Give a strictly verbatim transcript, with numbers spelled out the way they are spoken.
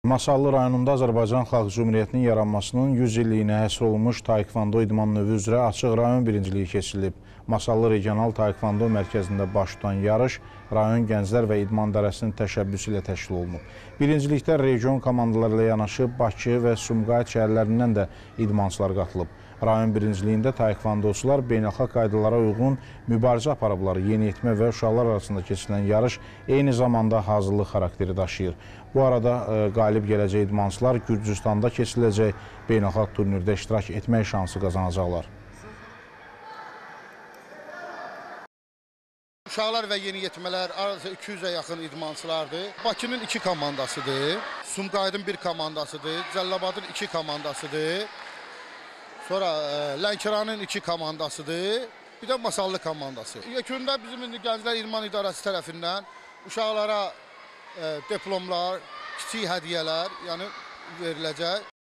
Masallı rayonunda Azərbaycan Xalq Cümhuriyyətinin yaranmasının yüz illiyinə həsr olunmuş taekvondo idman növü üzrə açıq rayon birinciliyi keçirilib. Masallı Regional Taekvondo Mərkəzində baş tutan yarış rayon gənclər və idman dərəsinin təşəbbüsü ilə təşkil olunub. Birincilikdə region komandaları ilə yanaşı Bakı və Sumqayıt şəhərlərindən də idmançılar qatılıb. Rayon birinciliyində taekvondoçular beynəlxalq qaydalara uyğun mübarizə aparıblar. Yeniyetmə və uşaqlar arasında keçirilən yarış eyni zamanda hazırlıq xarakteri daşıyır. Bu arada e, qalib gələcək idmançılar Gürcüstanda keçiriləcək beynəlxalq turnirdə iştirak etmək şansı qazanacaqlar. Uşaqlar və yeniyetmələr arası iki yüzə yaxın idmançılardır. Bakının iki komandasıdır, Sumqayıtın bir komandasıdır, Cəllabadın iki komandasıdır. Sonra e, Lənkəranın iki komandasıdır, bir də Masallı komandası. Yekunda bizim indi Gənclər İdman İdarəsi tərəfindən uşaqlara e, diplomlar, kiçik hədiyyələr yəni veriləcək.